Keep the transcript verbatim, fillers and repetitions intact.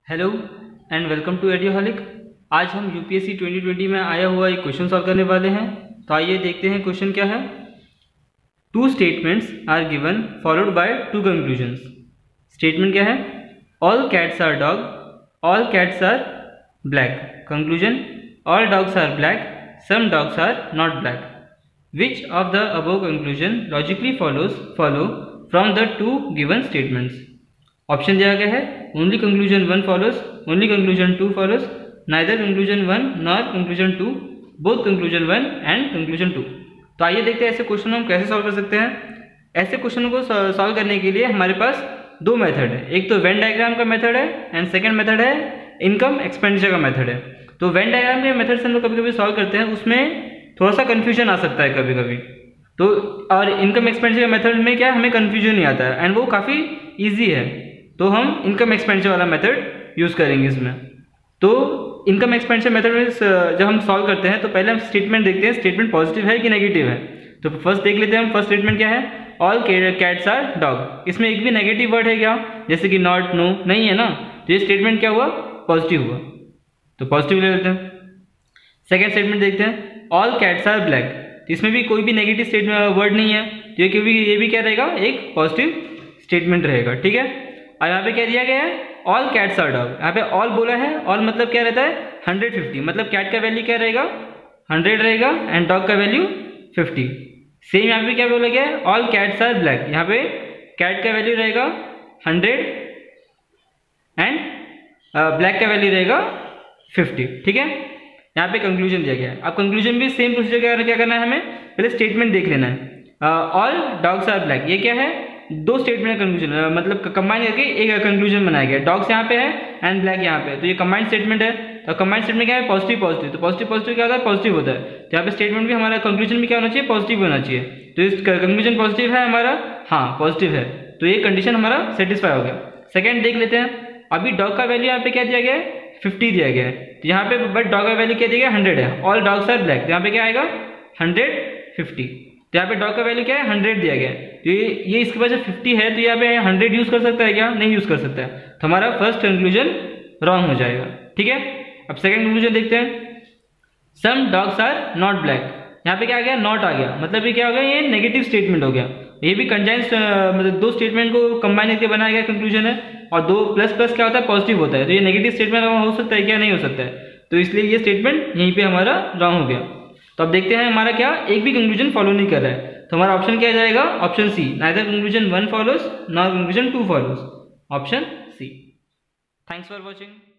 Hello and welcome to Audioholic. आज हम UPSC twenty twenty में आया हुआ एक क्वेश्चन सॉल्व करने वाले हैं। तो आइए देखते हैं क्वेश्चन क्या है। Two statements are given followed by two conclusions. Statement क्या है? All cats are dog, all cats are black. Conclusion, all dogs are black, some dogs are not black. Which of the above conclusion logically follows follow from the two given statements. Option दिया गया है only conclusion one follows, only conclusion two follows, neither conclusion one nor conclusion two, both conclusion one and conclusion to. तो आइए देखते हैं ऐसे question हम कैसे सॉल्व कर सकते हैं। ऐसे क्वेश्चन को सॉल्व करने के लिए हमारे पास दो मेथड है। एक तो वेन डायग्राम का मेथड है एंड सेकेंड मेथड है इनकम एक्सपेंडिचर का मेथड है। तो वेन डायग्राम के मेथड से हम लोग कभी कभी सॉल्व करते हैं, उसमें थोड़ा सा कन्फ्यूजन आ सकता है कभी कभी। तो और इनकम एक्सपेंडिचर मेथड में क्या है, हमें कन्फ्यूजन नहीं आता है एंड वो काफ़ी ईजी है। तो हम इनकम एक्सपेंडिचर वाला मेथड यूज़ करेंगे इसमें। तो इनकम एक्सपेंडिचर मेथड में जब हम सॉल्व करते हैं तो पहले हम स्टेटमेंट देखते हैं, स्टेटमेंट पॉजिटिव है कि नेगेटिव है। तो फर्स्ट देख लेते हैं हम, फर्स्ट स्टेटमेंट क्या है, ऑल कैट्स आर डॉग। इसमें एक भी नेगेटिव वर्ड है क्या, जैसे कि नॉट, नो, नहीं है ना। तो ये स्टेटमेंट क्या हुआ, पॉजिटिव हुआ, तो पॉजिटिव ले लेते हैं। सेकेंड स्टेटमेंट देखते हैं, ऑल कैट्स आर ब्लैक। तो इसमें भी कोई भी नेगेटिव स्टेटमेंट वर्ड नहीं है, तो ये भी ये भी क्या रहेगा, एक पॉजिटिव स्टेटमेंट रहेगा। ठीक है। और यहाँ पे क्या दिया गया है, ऑल कैट्स आर डॉग। यहाँ पे ऑल बोला है, ऑल मतलब क्या रहता है, हंड्रेड फिफ्टी, मतलब कैट का वैल्यू क्या रहेगा, हंड्रेड रहेगा एंड डॉग का वैल्यू फिफ्टी। सेम यहाँ पे क्या बोला गया है, ऑल कैट्स आर ब्लैक। यहाँ पे कैट का वैल्यू रहेगा हंड्रेड एंड ब्लैक का वैल्यू रहेगा फिफ्टी। ठीक है। यहाँ पे कंक्लूजन दिया गया है। अब कंक्लूजन भी सेम प्रोसीजर क्या करना है, हमें पहले स्टेटमेंट देख लेना है। ऑल डॉग्स आर ब्लैक, ये क्या है, दो स्टेटमेंट का कंक्लूजन, मतलब कंबाइन करके एक कंक्लूजन बनाया गया। डॉग्स यहाँ पे है एंड ब्लैक यहाँ पे है, तो ये कंबाइंड स्टेटमेंट है। तो कंबाइंड स्टेटमेंट क्या है, पॉजिटिव पॉजिटिव। तो पॉजिटिव पॉजिटिव क्या होता है, पॉजिटिव होता है। तो यहाँ पे स्टेटमेंट भी हमारा कंक्लूजन भी क्या होना चाहिए, पॉजिटिव होना चाहिए। तो इस कंक्लूजन पॉजिटिव है हमारा, हाँ पॉजिटिव है, तो ये कंडीशन हमारा सेटिस्फाई हो गया। सेकेंड देख लेते हैं। अभी डॉग का वैल्यू यहाँ पे क्या दिया गया है, फिफ्टी दिया गया है। तो यहाँ पे बट डॉग का वैल्यू क्या दिया गया, हंड्रेड है। ऑल डॉग्स आर ब्लैक, तो यहाँ पे क्या आएगा, हंड्रेड फिफ्टी। तो यहाँ पे डॉग का वैल्यू क्या है, हंड्रेड दिया गया है। तो ये ये इसके पास फिफ्टी है, तो यहाँ पे हंड्रेड यूज कर सकता है क्या, नहीं यूज कर सकता है। तो हमारा फर्स्ट कंक्लूजन रॉन्ग हो जाएगा। ठीक है। अब सेकंड कंक्लूजन देखते हैं, some dogs are not black. यहाँ पे क्या आ गया, नॉट आ गया, मतलब ये क्या हो गया, ये नेगेटिव स्टेटमेंट हो गया। ये भी कंजाइन मतलब दो स्टेटमेंट को कंबाइन करके बनाया गया कंक्लूजन है, और दो प्लस प्लस क्या होता है, पॉजिटिव होता है। तो ये नेगेटिव स्टेटमेंट हो सकता है क्या, नहीं हो सकता है। तो इसलिए ये स्टेटमेंट यहीं पे हमारा रॉन्ग हो गया। तो अब देखते हैं हमारा क्या, एक भी कंक्लूजन फॉलो नहीं कर रहा है। तो हमारा ऑप्शन क्या जाएगा, option C, neither conclusion one follows nor conclusion two follows, option C. Thanks for watching.